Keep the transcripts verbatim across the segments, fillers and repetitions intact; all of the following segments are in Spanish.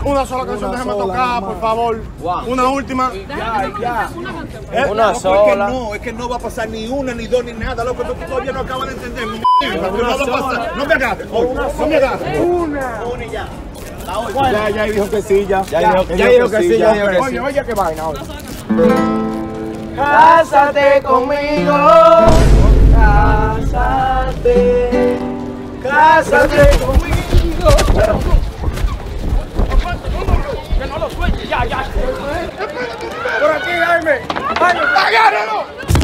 una sola canción, déjame tocar, por favor. Wow. Una última. Ya, ya. ¿Eh? Una no, sola. Es que no, es que no va a pasar ni una, ni dos, ni nada. Loco, tú todavía no acabas de entender. No, no va a pasar. No me agarres. No me agarres. Una. Una y ya. Ya, ya dijo que sí, ya. Ya, Ya, dijo, ya ya dijo que sí, ya dijo que sí. Oye, oye, qué vaina ahora. Cásate conmigo. Cásate. Cásate conmigo. Que no lo suelte, ya, ya. Por aquí, Jaime. Jaime, agárralo.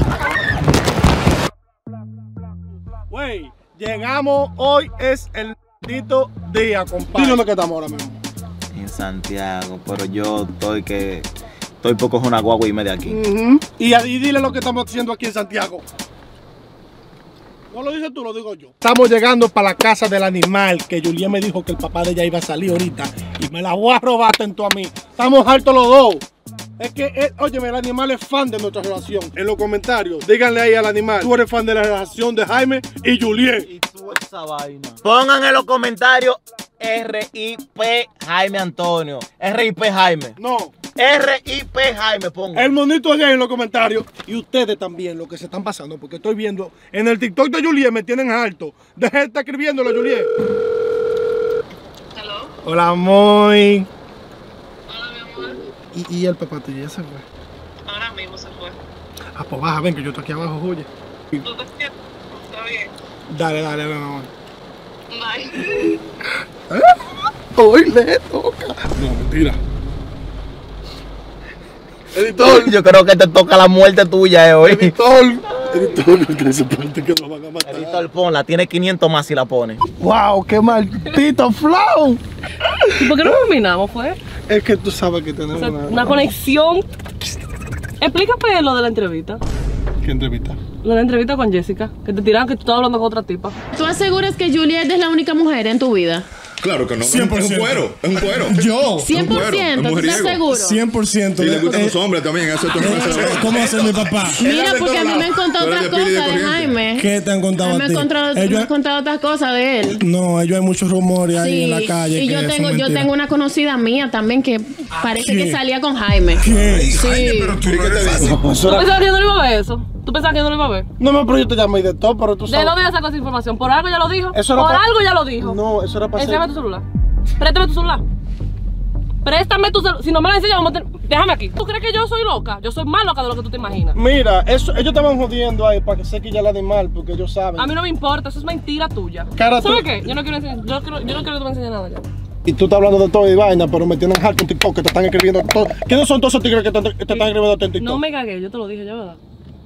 Güey, llegamos, hoy es el maldito día, compadre. ¿Y dónde que estamos ahora mismo? En Santiago, pero yo estoy que estoy poco una guagua y media aquí. Uh-huh. y, y dile lo que estamos haciendo aquí en Santiago. No lo dices tú, lo digo yo. Estamos llegando para la casa del animal, que Julián me dijo que el papá de ella iba a salir ahorita y me la voy a robar tanto a mí. Estamos hartos los dos. Es que, eh, óyeme, el animal es fan de nuestra relación. En los comentarios, díganle ahí al animal, tú eres fan de la relación de Jaime y Julián. Y tú esa vaina. Pongan en los comentarios R I P Jaime Antonio. R I P Jaime. No. R I P Jaime, pongan. El monito allá en los comentarios. Y ustedes también, lo que se están pasando, porque estoy viendo en el TikTok de Julián, me tienen harto. Deje de estar escribiéndolo, Julián. Hello. Hola, muy. Hola, mi amor. ¿Y, y el papá tuyo ya se fue? Ahora mismo se fue. Ah, pues baja, ven que yo estoy aquí abajo, oye. ¿Tú te sientes? Está bien. Dale, dale, ven, amor. Bye. Hoy le toca. No, mentira. Editor. Yo creo que te toca la muerte tuya eh, hoy. Editor. Editor, ustedes se parte que nos van a matar. Editor, ponla, tiene quinientos más si la pone. Wow, qué maldito flow. ¿Y por qué no combinamos, fue? Es que tú sabes que tenemos O sea, una... una conexión. Explícame lo de la entrevista. ¿Qué entrevista? Lo de la entrevista con Jessica, que te tiraron que tú estabas hablando con otra tipa. ¿Tú aseguras que Juliet es la única mujer en tu vida? Claro que no, cien por ciento. es un cuero, es un cuero. Yo. cien por ciento, ¿tú estás seguro? cien por ciento. Y le gustan los hombres también, eso es ¿Cómo hace mi papá? Mira, porque a mí me han contado Tú eres otras de Pili de cosas de corriente. Jaime. ¿Qué te han contado A a mí me ti? han contado, me Ellos- han contado otras cosas de él. No, ellos hay muchos rumores ahí Sí, en la calle. y que yo son tengo, yo mentiras. tengo una conocida mía también que parece ¿Qué? que salía con Jaime. ¿Qué? Sí. Pero tú no eres fácil. ¿Tú pensabas que yo no lo iba a ver eso? ¿Tú pensabas que yo no lo iba a ver? No me pero yo te llamé de todo, pero tú ¿De sabes. dónde ya sacó esa información? ¿Por algo ya lo dijo? Eso era ¿Por pa- algo ya lo dijo? No, eso era para Enséñame tu celular. Préstame tu celular. Préstame tu celular. Si no me lo enseñas, vamos a tener... Déjame aquí. ¿Tú crees que yo soy loca? Yo soy más loca de lo que tú te imaginas. Mira, eso, ellos estaban jodiendo ahí para que se quille el animal, porque ellos saben. A mí no me importa, eso es mentira tuya. Cara, ¿Sabes tú- qué? Yo no quiero enseñar, yo, quiero- yo no quiero que tú me enseñes nada ya. Y tú estás hablando de todo y vaina, pero me tienen harto en TikTok que te están escribiendo todo. ¿Quiénes son todos esos tigres que te, que te están escribiendo en TikTok? No me cagué, yo te lo dije ya, ¿verdad?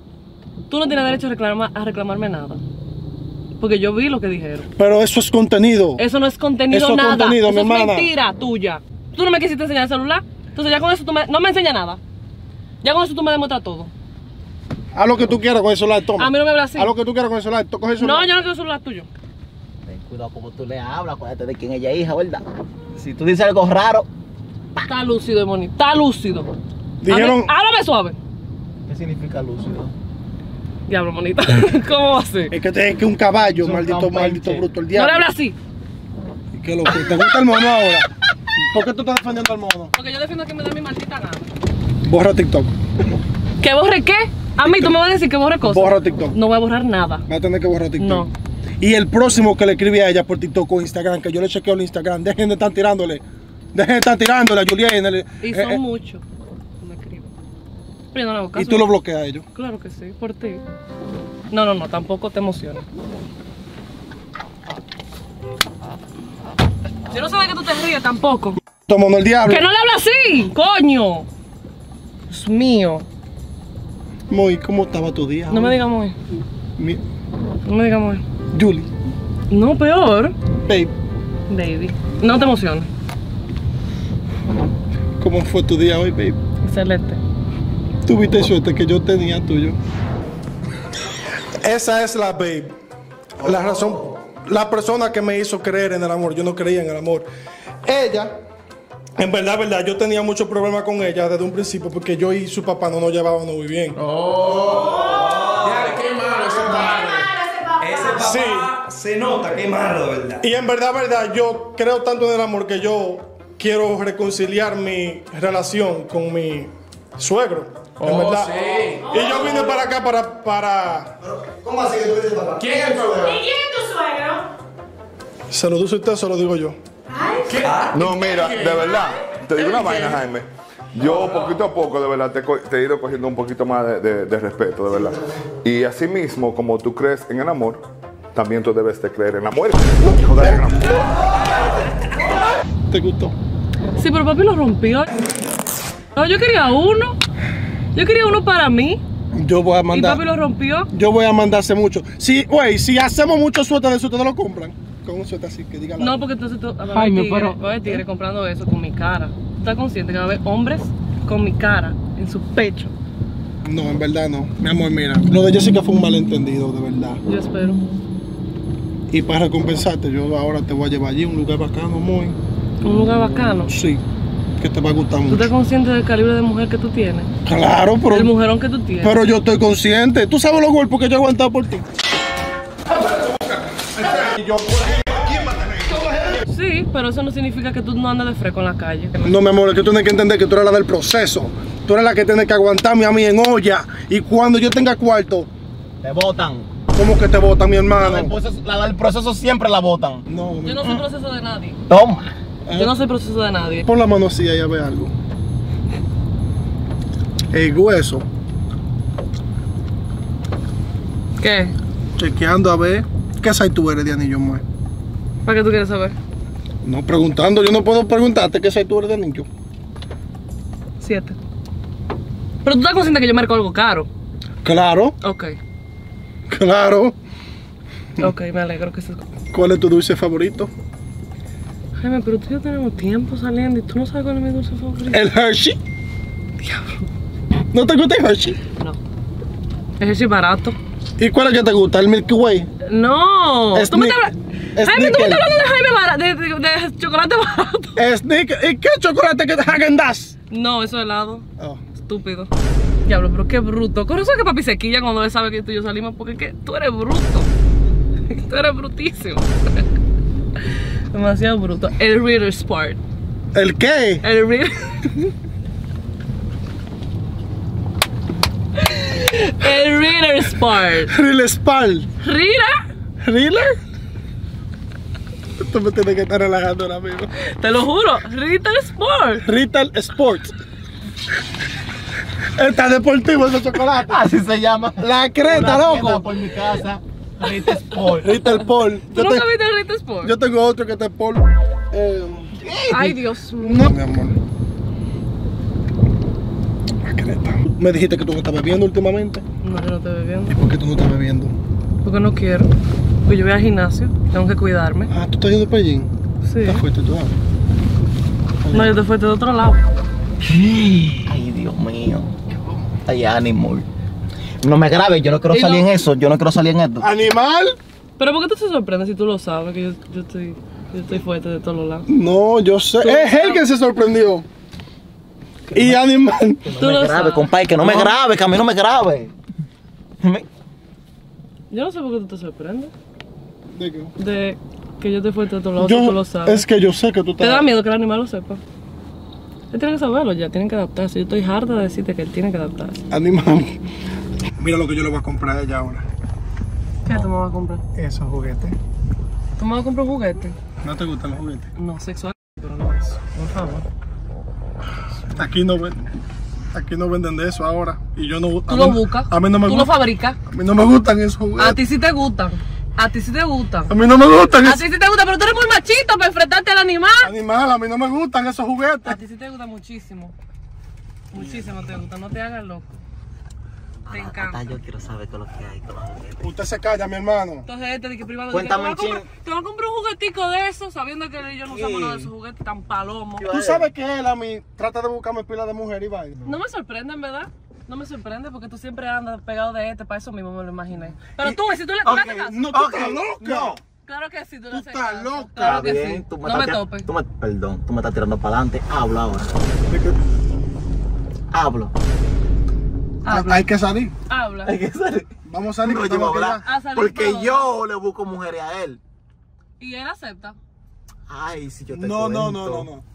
Tú no tienes derecho a, reclamar, a reclamarme nada. Porque yo vi lo que dijeron. Pero eso es contenido. Eso no es contenido Eso es nada. contenido, eso mi es hermana. mentira tuya. Tú no me quisiste enseñar el celular. Entonces ya con eso tú me, no me enseñas nada. Ya con eso tú me demuestras todo. Haz lo que tú quieras con el celular, toma. A mí no me hablas así. Haz lo que tú quieras con el celular, coge el celular. No, yo no quiero el celular tuyo. Ten cuidado como tú le hablas, acuérdate de quién ella es hija, ¿verdad? Si tú dices algo raro, Está lúcido, demonio. Está lúcido. Dijeron- A mí- Háblame suave. ¿qué significa lúcido? Diablo, monita. ¿Cómo va a ser? Es que te es que un caballo, Es un maldito, campeche. maldito bruto, el No diablo. le hables así. ¿Y qué lo que te gusta el mono ahora? ¿Por qué tú estás defendiendo al mono? Porque yo defiendo que me dé mi maldita gana. Borra TikTok. ¿Que borre qué? A mí tú me vas a decir que borre cosas. Borra TikTok. No voy a borrar nada. Va a tener que borrar TikTok. No. Y el próximo que le escribe a ella por TikTok o Instagram, que yo le chequeo el Instagram, dejen de estar tirándole. Dejen de estar tirándole a Julián. el- Y eh, son eh, muchos. que me escriben. Pero yo no le hago caso. y tú lo bloqueas a ellos. Claro que sí, por ti. No, no, no, tampoco te emociones. Yo no sabía que tú te ríes tampoco. Tomando el diablo. ¡Que no le hablas así! ¡Coño! Dios mío. Muy, ¿cómo estaba tu día? No me digas muy. Mi- No me digas muy. Julie, No, peor. babe, Baby. No te emociones. ¿cómo fue tu día hoy, babe? Excelente. Tuviste suerte que yo tenía tuyo. Esa es la babe. La razón, la persona que me hizo creer en el amor. Yo no creía en el amor. Ella, en verdad, verdad, yo tenía muchos problemas con ella desde un principio porque yo y su papá no nos llevábamos muy bien. Ya, qué malo ese padre. Ese papá Sí. se nota, qué malo, ¿verdad? Y en verdad, verdad, yo creo tanto en el amor que yo quiero reconciliar mi relación con mi suegro. En Oh, verdad. sí. Y yo vine para acá para... para... ¿Cómo así que tú dices papá? ¿Quién es el problema? ¿Y quién es tu suegro? ¿Se lo dice usted o se lo digo yo? ¿Qué? No, mira, de verdad, te digo una vaina, Jaime. Yo poquito a poco, de verdad, te, co- te he ido cogiendo un poquito más de, de- de respeto, de verdad. Y así mismo, como tú crees en el amor, también tú debes de creer en la muerte. Joder, en el amor. ¿Te gustó? Sí, pero papi lo rompió. No, yo quería uno. Yo quería uno para mí. Yo voy a Y mandar... papi lo rompió. Yo voy a mandarse mucho. Si, güey, si hacemos muchos suéter de eso, ustedes lo compran. Con un suéter así, que diga la... No, porque entonces tú, va a haber Jaime, tigre, pero- va a haber tigre comprando eso con mi cara. ¿Tú estás consciente que va a haber hombres con mi cara en su pecho? No, en verdad no. Mi amor, mira. Lo de Jessica fue un malentendido, de verdad. Yo espero. Y para recompensarte, yo ahora te voy a llevar allí a un lugar bacano, muy. Un lugar bacano. Sí, que te va a gustar ¿Tú mucho. estás consciente del calibre de mujer que tú tienes? Claro, pero... El mujerón que tú tienes. Pero yo estoy consciente. ¿Tú sabes los golpes que yo he aguantado por ti? Sí, pero eso no significa que tú no andes de fresco en la calle. No, mi amor, es que tú tienes que entender que tú eres la del proceso. Tú eres la que tiene que aguantarme a mí en olla. Y cuando yo tenga cuarto, Te botan. ¿cómo que te botan, mi hermano? La del proceso, la del proceso siempre la botan. No, Yo no soy proceso de nadie. Toma. Yo no soy proceso de nadie. pon la mano así y a ver algo. El hueso. ¿Qué? Chequeando a ver qué size tú eres de anillo, mujer. ¿Para qué tú quieres saber? No preguntando, yo no puedo preguntarte qué size tú eres de anillo. Siete. Pero tú estás consciente que yo marco algo caro. Claro, Ok. claro. Ok, me alegro que estés. ¿Cuál es tu dulce favorito? Jaime, pero tú y yo tenemos tiempo saliendo y tú no sabes cuál es mi dulce favorito. El Hershey. ¿No te gusta el Hershey? No. Es ese barato. ¿Y cuál es que te gusta? ¿El Milky Way? No. Snick- Tú me estás hablando. Jaime, tú me Snickers. estás hablando de Jaime barato, de, de- de chocolate barato. Snickers. ¿Y qué chocolate que Häagen-Dazs? No, eso es helado. Oh. Estúpido. Diablo, pero qué bruto. Con eso es que papi se quilla cuando él sabe que tú y yo salimos, porque es que tú eres bruto. Tú eres brutísimo. Demasiado bruto. El Reader Sport. ¿El qué? El Reader. El Reader Sport. Real Spal. ¿Reader? ¿Realer? Tú me tienes que estar relajando ahora mismo. Te lo juro. Reader Sport. Retail Sports. Está deportivo ese chocolate. Así se llama. La creta, Una tienda loco. por mi casa. Rita Sport. Retail Paul. ¿Tú Yo, nunca te- viste el Reader Sport? yo tengo otro que está Paul. Eh, Ay, Dios mío. no, mi amor. La creta. Me dijiste que tú no estás bebiendo últimamente. No, yo no estoy bebiendo. ¿Y por qué tú no estás bebiendo? Porque no quiero. Porque yo voy al gimnasio. Tengo que cuidarme. Ah, ¿tú estás yendo para allí? Sí. ¿Estás fuerte tú? No, yo te fuiste de otro lado. Ay, Dios mío. Ay, animal. No me grabes, yo no quiero Y salir no- en eso. Yo no quiero salir en esto. ¿Animal? Pero ¿por qué tú te sorprendes si tú lo sabes? Que yo, yo, estoy, yo estoy fuerte de todos los lados. No, yo sé. Tú Es él sabes. que se sorprendió. Y animal. Tú No lo me grabe, sabes. compadre, que no me grabe, que a mí no me grabe. Me- Yo no sé por qué tú te sorprendes. ¿De qué? De que yo estoy fuerte de todos lados, tú Yo, lo sabes. es que yo sé que tú ¿Te estás... da miedo que el animal lo sepa? Él tiene que saberlo ya, tienen que adaptarse. Yo estoy harta de decirte que él tiene que adaptarse. Animal. Mira lo que yo le voy a comprar a ella ahora. ¿Qué tú me vas a comprar? Esos juguetes. ¿Tú me vas a comprar un juguete? ¿No te gustan los juguetes? No, sexual, pero no eso. Por favor. Aquí no venden. Aquí no venden de eso ahora. Y yo no... Tú a lo mí- buscas. A mí no me Tú lo gustan. fabricas. A mí no me gustan esos A juguetes. ti sí te gustan. A ti sí te gustan. A mí no me gustan A esos... ti sí te gustan, pero tú eres muy machito para enfrentarte al animal. Animal, a mí no me gustan esos A juguetes. ti sí te gusta muchísimo. Muchísimo te gusta, no te hagas loco. Te encanta. Yo quiero saber qué es lo que hay con los juguetes. Usted se calla, mi hermano. Entonces este de que privado Cuéntame, de que te, voy a chin. comprar, te voy a comprar un juguetico de esos, sabiendo que él y yo no usamos nada de esos juguetes tan palomos. Tú sabes que él a mí trata de buscarme pila de mujer y vaina. No me sorprende, en verdad. No me sorprende porque tú siempre andas pegado de este, para eso mismo me lo imaginé. Pero tú, si tú le, tú le haces caso. No, tú estás loca. Claro que sí, tú le Tú haces estás caso. loca. Claro que Bien, sí. tú me No estás me tira- topes. tú me- Perdón, tú me estás tirando para adelante. Habla ahora. ¿De qué? Hablo. Habla. Hay que salir. Habla. Hay que salir. Vamos a salir. No, que yo voy a tengo que hablar. ir. A salir Porque todo. yo le busco mujeres a él. Y él acepta. Ay, si yo te No, no, cuento. no, no, no.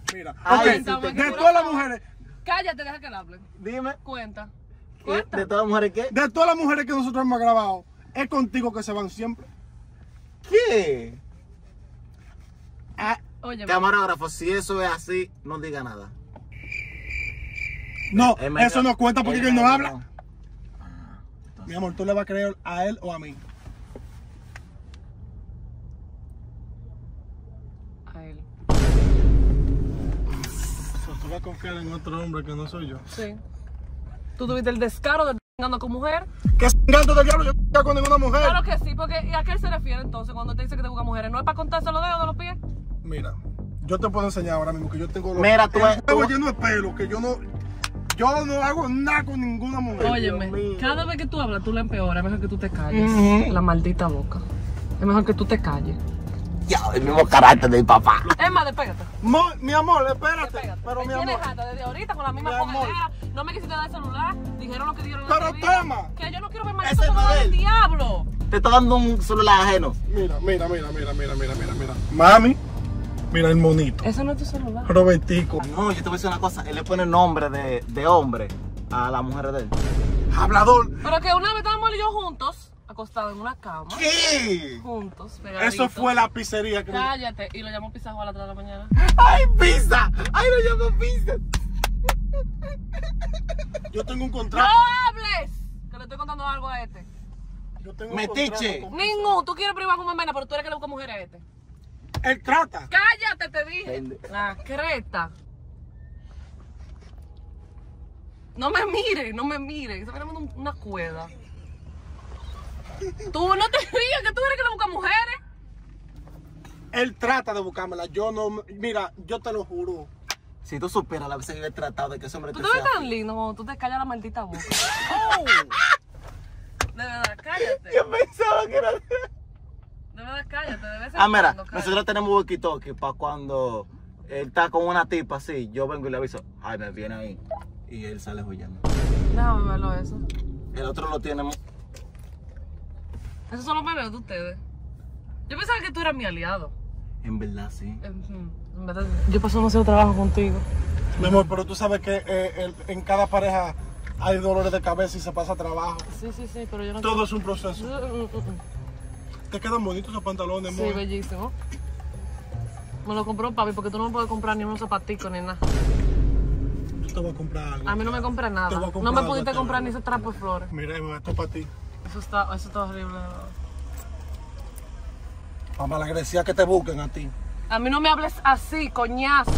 Mira, Ay, ok, sí te- de todas las mujeres, Cállate, deja que le hablen. Dime. Cuenta. ¿De, Cuenta. de todas las mujeres qué? de todas las mujeres que nosotros hemos grabado, es contigo que se van siempre. ¿Qué? Ah, Oye, Camarógrafo, si eso es así, no diga nada. no, Es mejor- eso no cuenta porque es él no mejor habla. Mi amor, ¿tú le vas a creer a él o a mí? a él. Tú vas a confiar en otro hombre que no soy yo. Sí. Tú tuviste el descaro de estar andando con mujer. ¿Qué gato del diablo? Yo no estoy con ninguna mujer. Claro que sí, porque ¿y a qué él se refiere entonces cuando te dice que te busca mujeres? ¿No es para contarse los dedos de los pies? Mira, yo te puedo enseñar ahora mismo que yo tengo los Mira, tú el ves- huevo tú- lleno de pelo, que yo no, yo no hago nada con ninguna mujer. Óyeme, cada vez que tú hablas, tú la empeoras. Es mejor que tú te calles. Ujú. La maldita boca. Es mejor que tú te calles. Ya, el mismo carácter de mi papá. Es más, despégate. Mo- mi amor, espérate. Despégate. Pero Me mi tienes amor, harta desde ahorita con la misma Mi amor. cogedera. No me quisiste dar el celular. Dijeron lo que dijeron en Pero la entrevista. toma. Que yo no quiero ver más Ese eso no es del él. diablo. Te está dando un celular ajeno. mira, mira, mira, mira, mira, mira, mira, mira. Mami, mira el monito. Ese no es tu celular. Robertico. No, yo te voy a decir una cosa. Él le pone nombre de, de hombre a las mujeres de él. Hablador. Pero que una vez estábamos él y yo juntos, acostados en una cama. ¿Qué? Juntos, pegaditos. Eso fue la pizzería que Cállate. Y lo llamó Pizza Hut a las tres de la mañana. ¡Ay, pizza! ¡Ay, lo llamo pizza! yo tengo un ¡No contrato. hables! Que le estoy contando algo a este. Yo tengo un Metiche. contrato con- Ningún. Tú quieres privar con Memena, pero tú eres que le busca mujeres a este. Él trata. Cállate, te dije. Pende- La creta. No me mire, no me mire. Se me llama una cuerda. Tú no te rías, que tú eres que le busca mujeres. Él trata de buscármela. Yo no. Mira, yo te lo juro. Si tú supieras la vez que yo he tratado de que ese hombre Tú te te ves sea tan fiel. lindo cuando tú te callas la maldita boca. De verdad, cállate. Yo pensaba que era... De verdad, cállate. De vez en Ah, mira, cuando, cállate. nosotros tenemos walkie-talkie para cuando él está con una tipa así, yo vengo y le aviso, ay, me viene ahí. Y él sale huyendo. Déjame verlo eso. El otro lo tiene... Esos son los peleos de ustedes. Yo pensaba que tú eras mi aliado. En verdad, sí. En, en verdad, yo paso demasiado trabajo contigo. Mi amor, pero tú sabes que eh, el- en cada pareja hay dolores de cabeza y se pasa trabajo. Sí, sí, sí, pero yo no Todo es un proceso. quiero... Mm, mm, mm. Te quedan bonitos esos pantalones, Sí, amor. bellísimo. Me lo compró papi porque tú no me puedes comprar ni unos zapaticos ni nada. Yo te voy a comprar algo. A mí no me compras nada. Te voy a comprar No me algo, pudiste te comprar voy ni ese trapo de flores. Mira, me esto para ti. Eso está, eso está horrible. de verdad. Para la agradecida que te busquen a ti. A mí no me hables así, coñazo.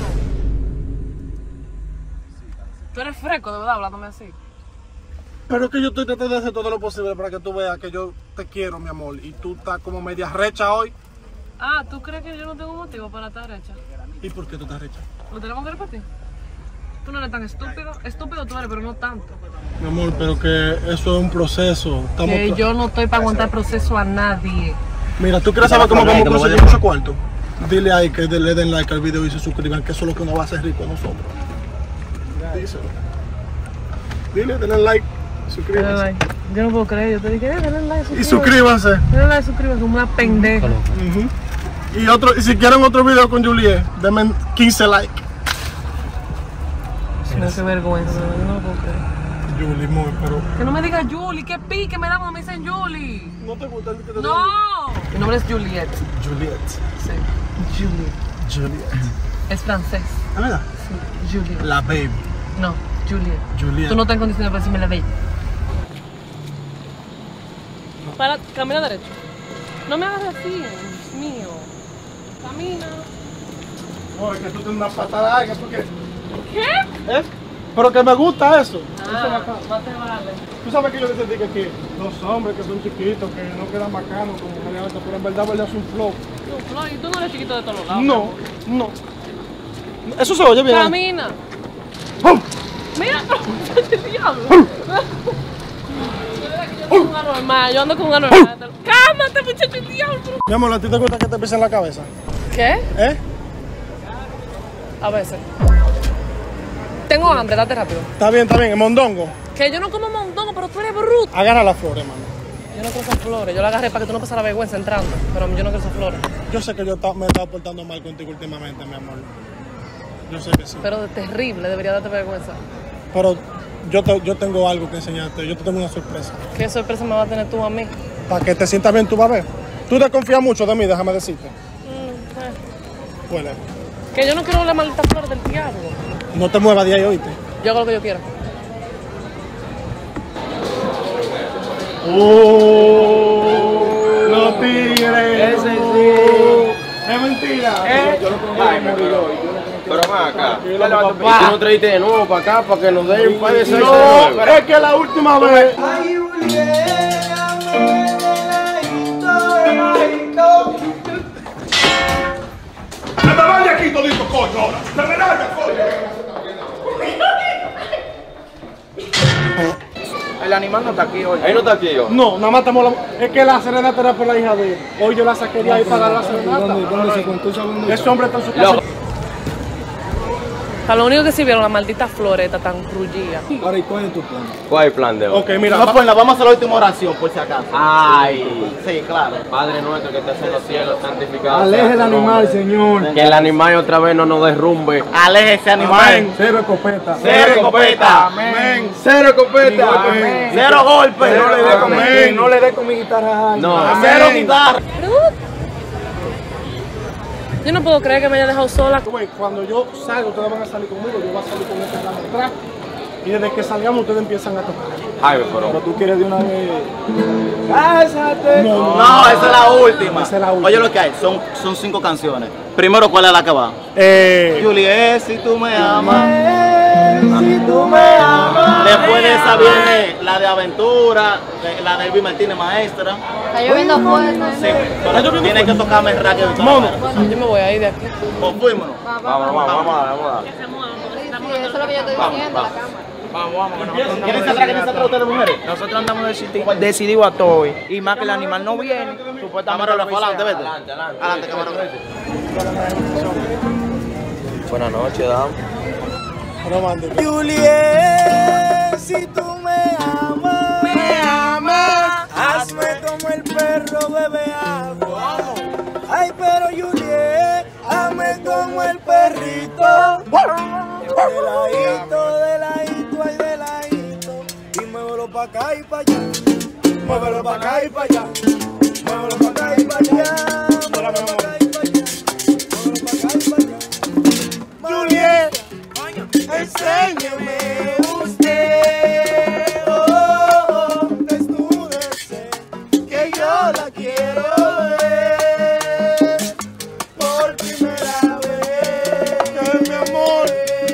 Tú eres fresco, de verdad, hablándome así. Pero es que yo estoy tratando de hacer todo lo posible para que tú veas que yo te quiero, mi amor. Y tú estás como media recha hoy. Ah, ¿tú crees que yo no tengo motivo para estar hecha? ¿Y por qué tú estás recha? ¿Lo tenemos que repetir? Tú no eres tan estúpido. Estúpido tú eres, pero no tanto. Mi amor, pero que eso es un proceso. Estamos Que tra- yo no estoy para aguantar proceso a nadie. Mira, ¿tú quieres saber cómo vamos a conseguir mucho cuarto? Dile ahí que le den like al video y se suscriban, que eso es lo que nos va a hacer rico a nosotros. Díselo. Dile, denle like, suscríbanse. Yo no puedo creer, yo te dije, eh, denle like, Y suscríbanse. Denle like, suscríbanse, como una pendeja. Ujú. Y otro, y si quieren otro video con Juliet, denme quince likes. No, qué vergüenza, yo no lo puedo creer. Julie, muy, pero. Que no me diga Julie, qué pique me da cuando me dicen Julie. ¿No te gusta el que te diga? No. Mi nombre es Juliet. Juliet. Sí. Juliet. Juliet. Es francés. ¿Ah, verdad? Sí, Juliet. La babe. No, Juliet. Juliet. Tú no estás en condiciones para decirme la baby. Para, camina derecho. No me hagas así, Dios mío. Camina. Oye, que tú tienes una patada larga, ¿por qué? ¿Qué? ¿Eh? Pero que me gusta eso. Ah, más te vale. Tú sabes que yo les dije que los hombres que son chiquitos, que no quedan bacanos como mujeres altas, pero en verdad verdad es un flow. Tú, no, y tú no eres chiquito de todos los lados. No, no. Eso se oye bien. Camina. ¡Bum! Mira, pero el diablo. Yo ando con un anormal, yo ando con un anormal. Cámate, muchacho, el diablo. Mi amor, ¿a ti te gusta que te pisen la cabeza? ¿Qué? ¿Eh? A veces. Tengo hambre, date rápido. Está bien, está bien, el mondongo. Que yo no como mondongo, pero tú eres bruto. Agarra las flores, mano. Yo no quiero esas flores. Yo la agarré para que tú no pasaras vergüenza entrando. Pero yo no quiero esas flores. Yo sé que yo ta- me he estado portando mal contigo últimamente, mi amor. Yo sé que sí. Pero de terrible, debería darte vergüenza. Pero yo, te- yo tengo algo que enseñarte. Yo te tengo una sorpresa. ¿Qué sorpresa me va a tener tú a mí? Para que te sientas bien, tú vas a ver. Tú te confías mucho de mí, déjame decirte. Mm, eh. Bueno, Que yo no quiero la maldita flor del diablo. no te muevas de ahí, oíste. Yo hago lo que yo quiero. ¡Oh! ¡Los tigres! Ese sí. ¡Es mentira! ¿Eh? Jaime, pero, pero ven acá. ¿Y tú no traíste de nuevo para acá para que nos den un par de seis? No, es que la última vez. ¡Se me vaya aquí todito, coño! ahora! ¡Se me vaya, coño! El animal no está aquí hoy. Ahí no está aquí yo. No, nada más estamos la... Es que la serenata era por la hija de él. Hoy yo la saqué de ahí para dar la serenata. ¿Dónde, dónde se contó esa banda? Ese hombre está en su casa. Loco. O sea, lo único que sí vieron la maldita floreta tan crullida. Ahora, ¿y cuál es tu plan? ¿Cuál es el plan de hoy? Ok, mira. No, pues la vamos a hacer la última oración, por si acaso. Ay. Sí, claro. Padre nuestro que estás en los cielos, santificado. Aleje sea el tu animal, nombre. señor. Que el animal otra vez no nos derrumbe. Aleje ese animal. Cero escopeta. Cero escopeta. Amén. Cero escopeta. Amén. Cero golpes. No le dé con Amén. mi, no le dé con mi guitarra. No. Cero guitarra. Yo no puedo creer que me haya dejado sola. Güey, cuando yo salgo, ustedes van a salir conmigo. Yo voy a salir con este plan atrás. Y desde que salgamos, ustedes empiezan a tocar. Jaime, pero. tú quieres de una vez. ¡Cásate! No, No, esa es la última. Esa es la última. Oye lo que hay, son, son cinco canciones. Primero, ¿cuál es la que va? Eh. Juliet, si tú me amas. Si tú me amas. Después de esa viene la de Aventura, la de Elvis Martínez Maestra. Está lloviendo fuerte. Sí, pero tienes que tocarme el racket de Mono. Yo me voy a ir de aquí. O fuímonos. Vamos, vamos, vamos, vamos a dar, vamos a dar. Sí, eso es lo que yo estoy diciendo, la cámara. Vamos, vamos, que nosotros ¿Quiénes andamos se atrás, quiénes se atrás ustedes, mujeres? Nosotros andamos decidi- decididos a todo hoy. Y más que el animal no viene, supuestamente. Camarógrafo, lo adelante, hice- vete. Adelante, adelante. Adelante, camarógrafo. Buenas noches, dama. No mande. Juliet, si tú me amas, me amas, hazme como el perro bebe agua. Ay, pero Juliet, hazme como el perrito. De ladito, de ladito, ay, de ladito. Y muévelo pa' acá y pa' allá. Muévelo pa' acá y pa' allá. Muévelo pa' acá y pa' allá. Muévelo pa' acá y pa' allá. Muévelo pa' acá y pa' allá. Juliet, enséñeme usted. Oh, oh, desnúdese, que yo la quiero ver por primera vez. Mi amor,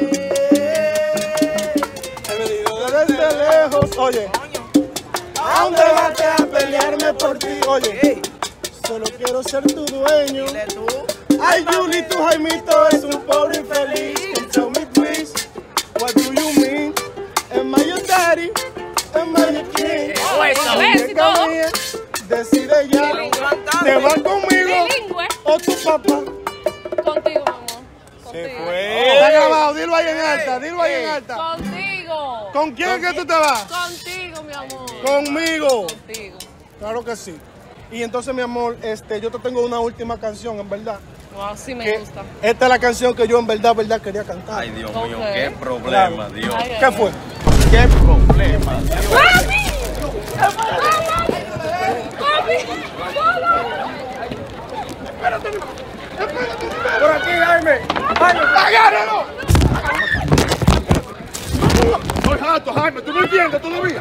He venido desde lejos. Oye, ¿a dónde vas a pelearme por ti? oye. Solo quiero ser tu dueño. Dile tú. Ay, Julie, tu Jaimito es un pobre infeliz. Can tell me please, what do you mean? Am I your daddy? Am I your king? Oh, eso es, y todo. Mía, decide ya. ¿Te vas conmigo Bilingüe. o tu papá? Contigo, mi amor. Contigo. Está grabado, dilo ahí en alta, dilo ahí en alta. Contigo. ¿Con quién es que tú te vas? Contigo, mi amor. Conmigo. Contigo. Claro que sí. Y entonces, mi amor, este, yo te tengo una última canción, en verdad. Wow, sí me Que gusta. esta es la canción que yo en verdad, verdad quería cantar. Ay, Dios Ok. mío, qué problema, Dios. Ay, ay, ¿Qué ay. fue? ¿Qué problema? Por aquí, Jaime. Jaime, agárralo. Soy jato, Jaime. ¿Tú no entiendes todavía?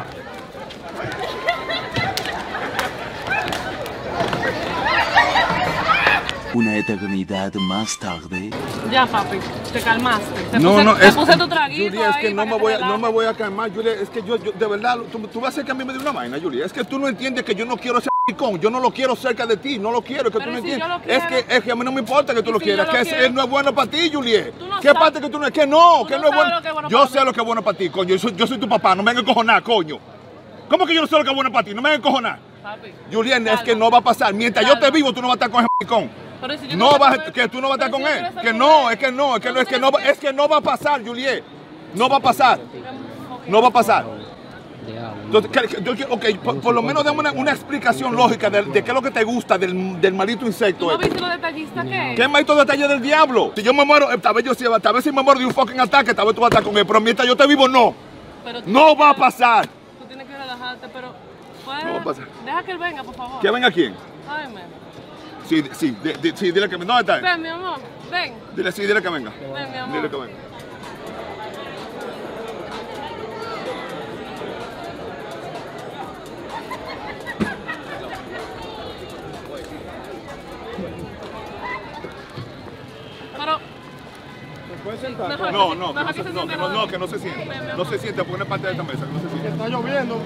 Una eternidad más tarde. Ya, papi, te calmaste. Te No, puse, no, te es, puse tu traguito. Julia, es que ahí no para me, voy a, te no me relajes. voy a calmar, Julia, es que yo, yo de verdad, tú, tú vas a hacer que a mí me dé una vaina, Julia, es que tú no entiendes que yo no quiero ser maricón, yo no lo quiero cerca de ti, no lo quiero, que Pero tú no ¿y si entiendes. yo lo Es que, quiero? es que a mí no me importa que tú ¿Y lo si yo quieras, lo que es- quiero? es- no es bueno para ti, Julia. Tú no ¿Qué sabes. parte que tú no, que no, Tú que no no es sabes bueno? lo que es bueno Yo para sé mí. lo que es bueno para ti, coño, yo soy, yo soy tu papá, no me vengas a encojonar, coño. ¿Cómo que yo no sé lo que es bueno para ti? No me vengas a encojonar. Papi, Julián, es calma. que no va a pasar. Mientras yo te Calma. vivo, tú no vas a estar con ese maricón. Pero ¿y si yo No quiero vas, estar- que tú no vas a estar pero con si yo él. quiero estar Que con no, él. es que no, es que ¿Tú no, es que quieres no, va- estar es que no va a pasar, Juliet. No va a pasar. No va a pasar. Ok. Entonces, que- yo quiero- ok, por, por lo menos dame una, una explicación lógica de, de qué es lo que te gusta del, del maldito insecto. ¿Tú no este. viste lo detallista que es? ¿Qué maldito detalle del diablo? Si yo me muero, eh, tal vez yo sí, tal vez si me muero de un fucking ataque, tal vez tú vas a estar con él, pero mientras yo te vivo, no. Pero tú No tienes va a que- pasar. Tú tienes que relajarte, pero... Pues, No va a pasar. Deja que él venga, por favor. ¿Que venga quién? Jaime. Sí, sí, di- di- sí, dile que venga. ¿Dónde está él? Ven, mi amor. Ven. Dile, sí, dile que venga. Ven, mi amor. Dile que venga. Pero... ¿Puedes sentar? Mejor No, que- no, que mejor no, que se, se no, siente que no, mejor. no, que no se siente. Ven, mi No amor. se siente, porque es parte de esta mesa, que no se siente. Está lloviendo.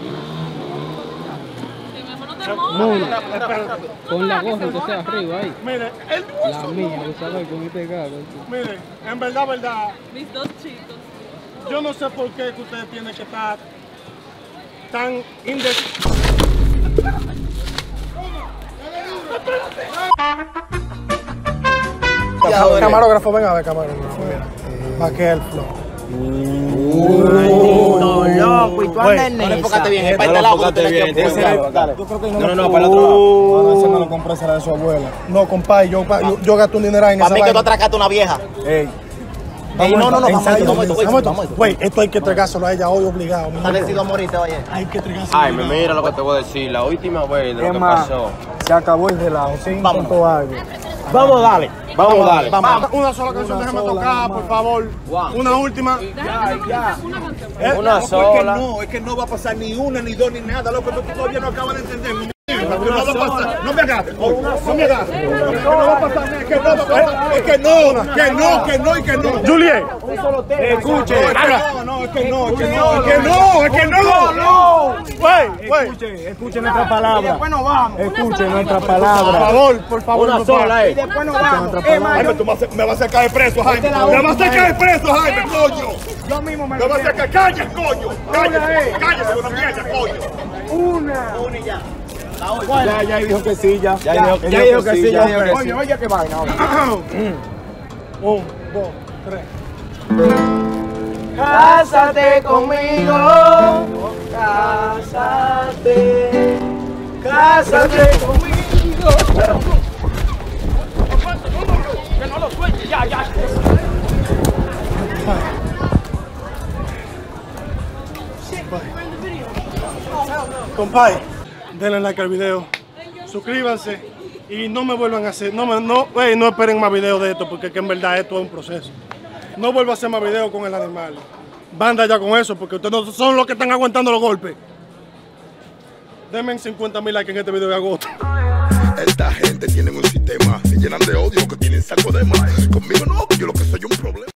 Sí, mejor no te mojes. Con la gorra que sea arriba ahí. Mire, el La mía, tú sabes, con este gato. Mire, en verdad, verdad, Mis dos chicos. yo no sé por qué que ustedes tienen que estar tan indecisos. Camarógrafo, venga a ver, camarógrafo. ¿Para qué el flow? loco, y tú andas en esa. Enfócate bien, No para lo este lado. enfocaste bien, Ese tienes es- que- dale. Yo creo que no, No, lo- no, no, para el otro lado. No, ese me lo compré, será de su abuela. No, compadre, yo, yo, yo gasté un dinero en esa Para mí que tú vaina. atracaste una vieja. Ey. Ey, no, no, no, vamos a ensayo, vamos a esto, vamos a vamos a esto. Güey, esto hay que entregárselo a ella hoy obligado. mi Está amor. decidido a morirte, oye. Hay que entregárselo. Ay, me obligado. mira lo que te voy a decir. La última vez de lo Es que más, pasó. se acabó el relajo, sí, Vamos. intentó algo. Vamos, dale. Vamos, dale. Vamos. Una sola canción, déjame tocar, por favor. Una última. Ya, ya. Una canción. Eh, Una no, sola. No, es que no va a pasar ni una, ni dos, ni nada, loco, tú todavía no acabas de entender. No va a pasar. No me agarres, oye, no me agarres. Es que no va a pasar, es que no, es que no, que no, que no y que no. Juliet, Escuche, no, no, es que no, es que no, es que no, es que no. no. Güey, güey. Escuchen nuestra palabra. Después nos vamos. Escuchen nuestra palabra. Por favor, por favor. Una no sola, pare. eh. Después nos vamos. Es más, Jaime, tú me vas a- me vas a sacar de preso, Jaime. Me vas a sacar de preso, Jaime, coño. yo mismo me Me vas a lo sacar, cállate, coño. Cállate, cállate, una mierda, coño. Una. Una y ya. Ya, ya dijo que sí, ya. Ya dijo- ya dijo que sí, ya dijo que sí. Oye, oye, qué vaina. oye. Un, dos, tres. Cásate conmigo. Cásate. Cásate conmigo. Que no lo suelte, ya, ya. Compadre, denle like al video, suscríbanse y no me vuelvan a hacer, no, me, no, wey, no esperen más videos de esto porque es que en verdad esto es un proceso. No vuelvo a hacer más videos con el animal. Banda ya con eso porque ustedes no son los que están aguantando los golpes. Denme cincuenta mil likes en este video de agosto. Esta gente tiene un sistema, se llenan de odio que tienen saco de más. Conmigo no, que yo lo que soy un problema.